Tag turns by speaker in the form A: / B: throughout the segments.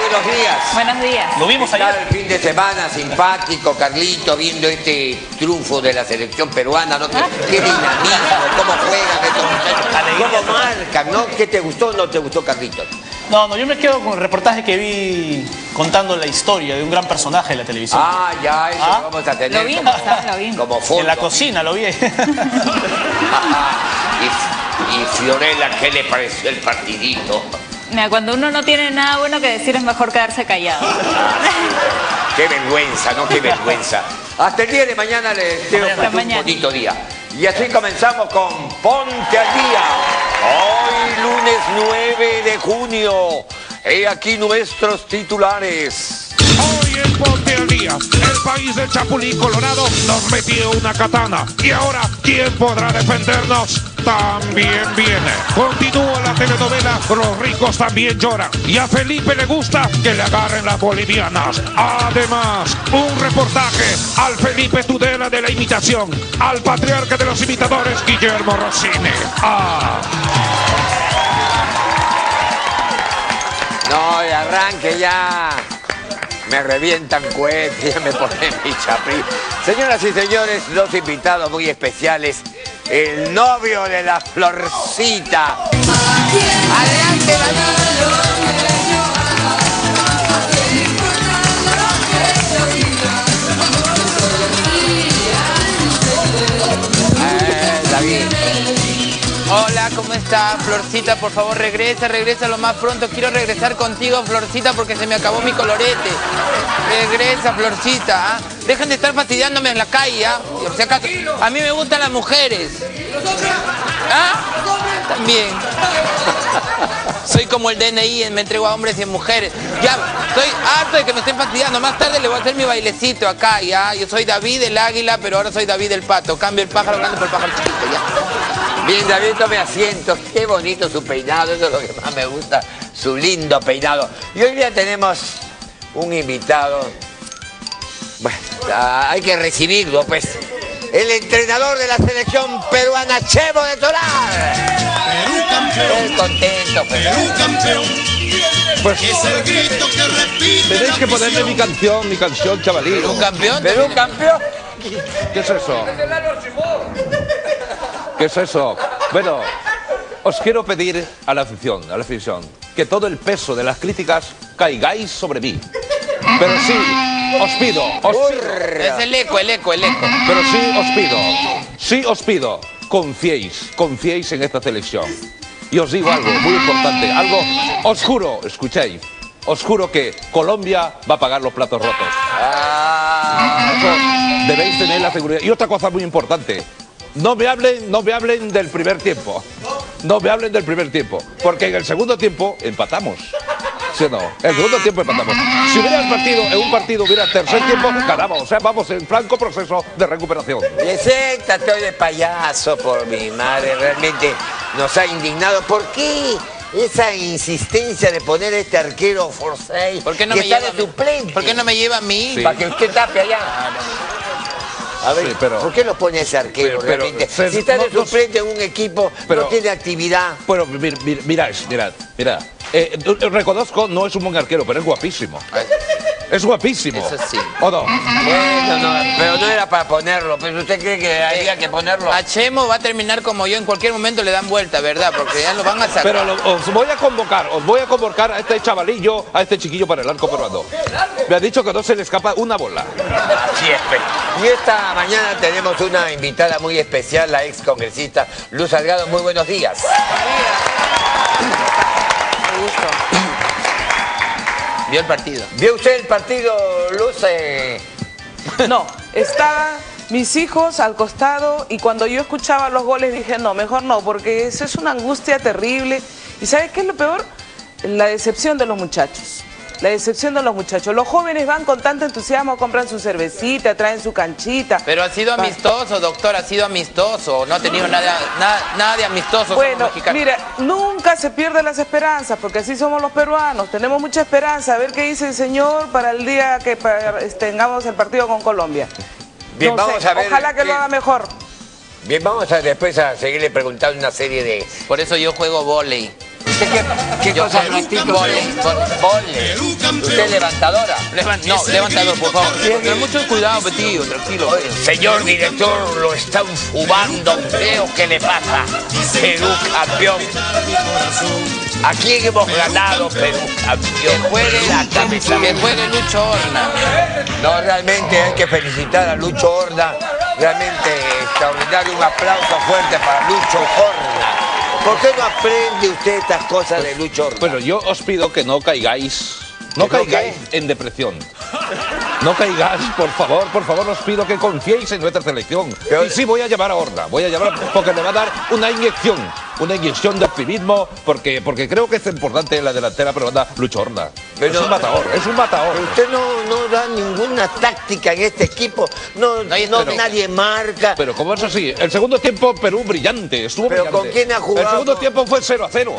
A: buenos días.
B: Buenos días.
C: Lo vimos
A: Está
C: ayer.
A: el fin de semana simpático, Carlito, viendo este triunfo de la selección peruana, ¿no? Qué dinamismo, cómo juegan estos muchachos,
C: Alegría.
A: cómo marcan, ¿no? ¿Qué te gustó o no te gustó, Carlito?
C: No, yo me quedo con el reportaje que vi contando la historia de un gran personaje de la televisión.
A: Ah, ya, eso lo vamos a tener.
B: Lo vimos, lo vimos.
A: Como fondo.
C: En la cocina lo vi.
A: Y Fiorella, ¿qué le pareció el partidito?
B: Mira, cuando uno no tiene nada bueno que decir es mejor quedarse callado.
A: Qué vergüenza, ¿no? Qué vergüenza. Hasta el día de mañana les deseo
B: Hasta
A: un
B: mañana.
A: bonito día. Y así comenzamos con Ponte al Día. Hoy lunes 9 de junio. He aquí nuestros titulares.
D: Hoy en Ponte al Día, el país del Chapulín Colorado nos metió una katana. Y ahora, ¿quién podrá defendernos? También viene. Continúa la telenovela Los ricos también lloran. Y a Felipe le gusta que le agarren las bolivianas. Además, un reportaje al Felipe Tudela de la imitación, al patriarca de los imitadores, Guillermo Rossini.
A: No, de arranque ya. Me revientan cohetes, ya me ponen mi chaprí. Señoras y señores, dos invitados muy especiales. El novio de la Florcita. Adelante, David.
E: Hola, ¿cómo estás, Florcita? Por favor, regresa lo más pronto. Quiero regresar contigo, Florcita, porque se me acabó mi colorete. Regresa, Florcita, ¿ah? Dejen de estar fastidiándome en la calle, ¿ah? Por si acaso, a mí me gustan las mujeres. ¿Ah? También. Soy como el DNI, me entrego a hombres y a mujeres. Ya, estoy harto de que me estén fastidiando. Más tarde le voy a hacer mi bailecito acá, ¿ya? Yo soy David el águila, pero ahora soy David el pato. Cambio el pájaro, cambio por el pájaro chiquito, ¿ya?
A: Bien, David, tome asiento. Qué bonito su peinado, eso es lo que más me gusta, su lindo peinado. Y hoy día tenemos un invitado. Bueno, hay que recibirlo, pues. El entrenador de la selección peruana, Chemo de Tolar.
F: Perú campeón,
A: Estoy contento, pero...
F: Perú campeón.
G: Pues
F: Es el grito que repite
G: tenéis
F: la
G: que ponerle
F: afición.
G: mi canción, chavalito.
E: ¿Un campeón?
A: ¿Perú campeón?
G: ¿Qué es eso? ¿Qué es eso? Bueno, os quiero pedir a la afición, que todo el peso de las críticas caigáis sobre mí. Pero sí, os pido,
E: Es el eco.
G: pero sí os pido, confiéis en esta selección. Y os digo algo muy importante, os juro, escuchéis, os juro que Colombia va a pagar los platos rotos. Eso debéis tener la seguridad. Y otra cosa muy importante, no me hablen del primer tiempo. No me hablen del primer tiempo, porque en el segundo tiempo empatamos. ¿Sí o no? En el segundo tiempo empatamos. Si hubiera un partido hubiera tercer tiempo, ganamos. O sea, vamos en franco proceso de recuperación.
A: Deséctate hoy de payaso, por mi madre. Realmente nos ha indignado. ¿Por qué esa insistencia de poner a este arquero Forsyth?
E: ¿Por qué no
A: que
E: me
A: está
E: lleva a
A: de
E: mí?
A: suplente?
E: ¿Por qué no me lleva a mí?
G: Sí.
A: Para que usted tape allá. A ver,
G: Sí, pero-
A: ¿por qué lo pone ese arquero
G: Pero-
A: realmente?
G: se-
A: Si está de
G: no-
A: suplente en un equipo,
G: pero-
A: no tiene actividad.
G: Bueno, mirad. Reconozco, no es un buen arquero, pero es guapísimo. Es guapísimo.
E: Eso sí.
G: ¿O no?
A: Bueno, no, pero no era para ponerlo. ¿Pero usted cree que había que ponerlo?
E: A Chemo va a terminar como yo, en cualquier momento le dan vuelta, ¿verdad? Porque ya lo van a sacar.
G: Pero os voy a convocar a este chavalillo, a este chiquillo para el arco peruano. Me ha dicho que no se le escapa una bola.
A: Así es, pues. Y esta mañana tenemos una invitada muy especial, la ex congresista Luz Salgado. Muy buenos días.
E: Qué gusto. Vio el partido.
A: ¿Vio usted el partido, Luz?
H: No, estaban mis hijos al costado y cuando yo escuchaba los goles dije, no, mejor no, porque eso es una angustia terrible. ¿Y sabes qué es lo peor? La decepción de los muchachos. La decepción de los muchachos. Los jóvenes van con tanto entusiasmo, compran su cervecita, traen su canchita.
E: Pero ha sido amistoso, doctor, ha sido amistoso. No ha tenido nada de amistoso.
H: Bueno,
E: somos mexicanos.
H: mira, nunca se pierden las esperanzas, porque así somos los peruanos. Tenemos mucha esperanza. A ver qué dice el señor para el día que tengamos el partido con Colombia.
A: Bien,
H: No
A: vamos
H: sé,
A: a ver.
H: ojalá que lo haga mejor.
A: Bien, vamos a después a seguirle preguntando una serie de...
E: Por eso yo juego vóley.
A: ¿Usted qué cosa practica? Vole. ¿Usted es levantadora?
E: No, levantador, por favor. Pero mucho cuidado, tío, tranquilo.
A: Señor director, lo están fumando feo. ¿Qué le pasa? Perú campeón. ¿A quién hemos ganado, Perú campeón?
E: Que juegue Lucho Horna.
A: No, realmente hay que felicitar a Lucho Horna. Realmente extraordinario. Un aplauso fuerte para Lucho Horna. ¿Por qué no aprende usted estas cosas de Lucho Horna?
G: Bueno, yo os pido que no caigáis. No caigáis en depresión. No caigáis, por favor, os pido que confiéis en nuestra selección. Y sí, voy a llamar a Horna, porque me va a dar una inyección de optimismo, porque creo que es importante en la delantera peruana Lucho Horna. Es un matador.
A: Pero usted no da ninguna táctica en este equipo, nadie marca.
G: Pero ¿cómo es así? El segundo tiempo Perú brillante, estuvo
A: ¿Pero
G: brillante.
A: con quién ha jugado?
G: El segundo tiempo fue 0-0.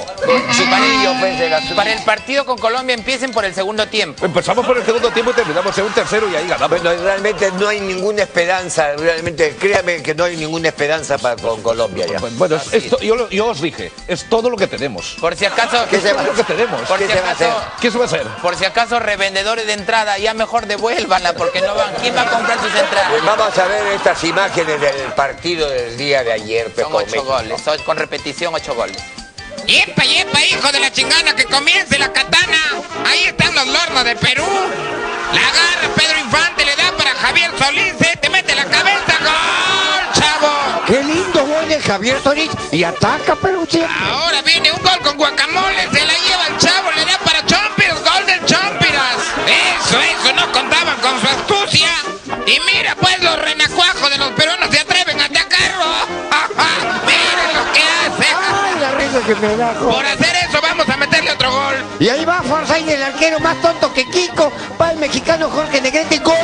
E: Para el partido con Colombia empiecen por el segundo tiempo.
G: Empezamos por el segundo tiempo y terminamos en un tercero y ahí ganamos.
A: Bueno, realmente no hay ninguna esperanza, realmente, créame que no hay ninguna esperanza con Colombia ya.
G: Bueno, yo os dije, es todo lo que tenemos.
E: Por si acaso...
G: ¿Qué se va a hacer? ¿Qué se va a hacer?
E: Por si acaso, revendedores de entrada, ya mejor devuélvanla, porque no van. ¿Quién va a comprar sus entradas?
A: Pues vamos a ver estas imágenes del partido del día de ayer.
E: Son 8 goles, con repetición 8 goles.
I: ¡Yepa, yepa, hijo de la chingana, que comience la katana! Ahí están los lornos de Perú. La agarra Pedro Infante, le da para Javier Solís, te mete la cabeza, ¡gol, chavo!
J: ¡Qué lindo gol de Javier Solís! Y ataca Perú siempre.
I: Ahora viene un gol con guacamole, se la lleva el chavo, le da para Chompiras, gol del Chompiras. Eso, no contaban con su astucia. Y mira, pues los renacuajos de los peruanos se atreven a atacarlo. Miren lo que hacen.
J: ¡Ay, la risa que me da!
I: Por hacer eso vamos a meterle otro gol.
J: Y ahí va Forsyth, el arquero más tonto que Kiko. Va el mexicano Jorge Negrete. ¡Gol!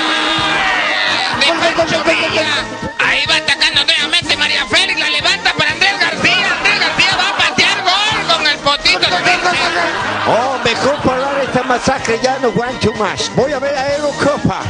I: Ahí va atacando nuevamente María Félix, la levanta para Andrés García. Andrés García va a patear gol con el potito.
J: Oh, mejor parar esta masacre, ya no aguanto más. Voy a ver a Eurocopa.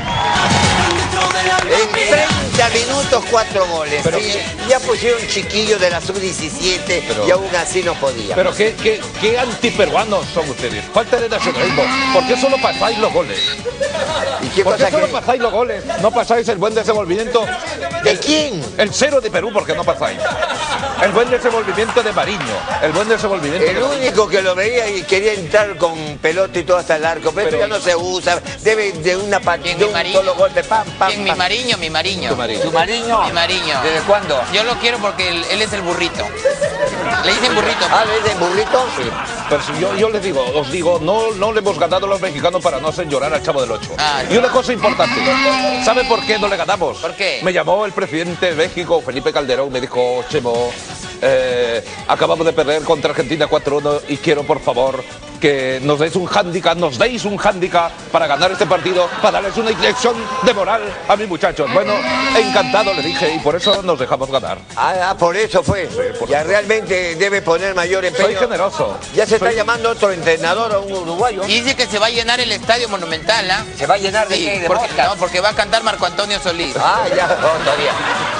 A: En 30 minutos 4 goles. Sí, ya pusieron chiquillos de la sub-17 y aún así no podía.
G: Pero qué antiperuanos son ustedes. Falta de nacionalismo. ¿Por qué solo pasáis los goles? ¿Por qué solo pasáis los goles? ¿No pasáis el buen desenvolvimiento?
A: ¿De quién?
G: El 0 de Perú, ¿por qué no pasáis? El buen desenvolvimiento de Mariño. El buen desenvolvimiento
A: El único que lo veía y quería entrar con pelota y todo hasta el arco, pero ya no se usa. Debe de una partida, un solo golpe, pam.
E: Mi Mariño.
A: ¿Tu Mariño?
E: Mi Mariño.
A: ¿Desde cuándo?
E: Yo lo quiero porque él es el burrito. Le dicen burrito.
A: Ah, ¿le dicen burrito?
G: Sí. Pero si yo les digo, os digo, no le hemos ganado a los mexicanos para no hacer llorar al Chavo del Ocho. Y una cosa importante, ¿sabe por qué no le ganamos?
E: ¿Por qué?
G: Me llamó el presidente de México, Felipe Calderón, me dijo, Chemo, acabamos de perder contra Argentina 4-1 y quiero, por favor, que nos deis un hándicap para ganar este partido, para darles una inyección de moral a mis muchachos. Bueno, encantado le dije y por eso nos dejamos ganar.
A: Por eso fue. Ya realmente debe poner mayor empeño.
G: Soy generoso.
A: Ya se está llamando otro entrenador, a un uruguayo.
E: Y dice que se va a llenar el estadio Monumental, ¿ah?
A: ¿Se va a llenar de qué? ¿De moscas?
E: No, porque va a cantar Marco Antonio Solís.
A: Ya, todavía.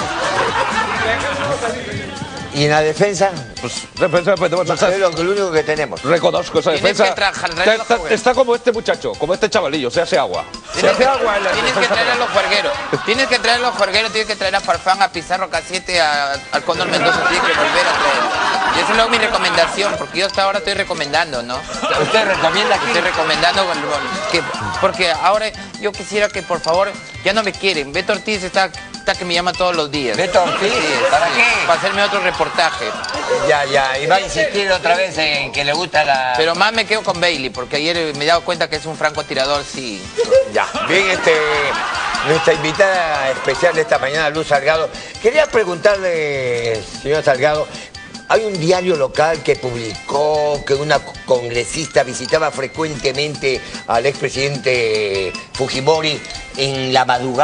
A: ¿Y en la defensa?
G: Pues defensa,
A: es lo único que tenemos.
G: Reconozco esa defensa. Está como este muchacho, como este chavalillo, se hace agua.
E: Tienes que traer a los juergueros. Tienes que traer a Farfán, a Pizarro Casiete, al Condor Mendoza, tienes que volver a traer. Y eso es luego mi recomendación, porque yo hasta ahora estoy recomendando, ¿no?
A: ¿Usted recomienda que
E: estoy recomendando? Porque ahora yo quisiera que, por favor, ya no me quieren. Beto Ortiz está que me llama todos los días.
A: ¿Beto Ortiz? ¿Para qué?
E: Para hacerme otro reportaje.
A: Ya, y va a insistir otra vez en que le gusta la...
E: Pero más me quedo con Bailey, porque ayer me he dado cuenta que es un francotirador, sí.
A: Ya, bien, nuestra invitada especial de esta mañana, Luz Salgado. Quería preguntarle, señor Salgado, hay un diario local que publicó que una congresista visitaba frecuentemente al expresidente Fujimori en la madrugada.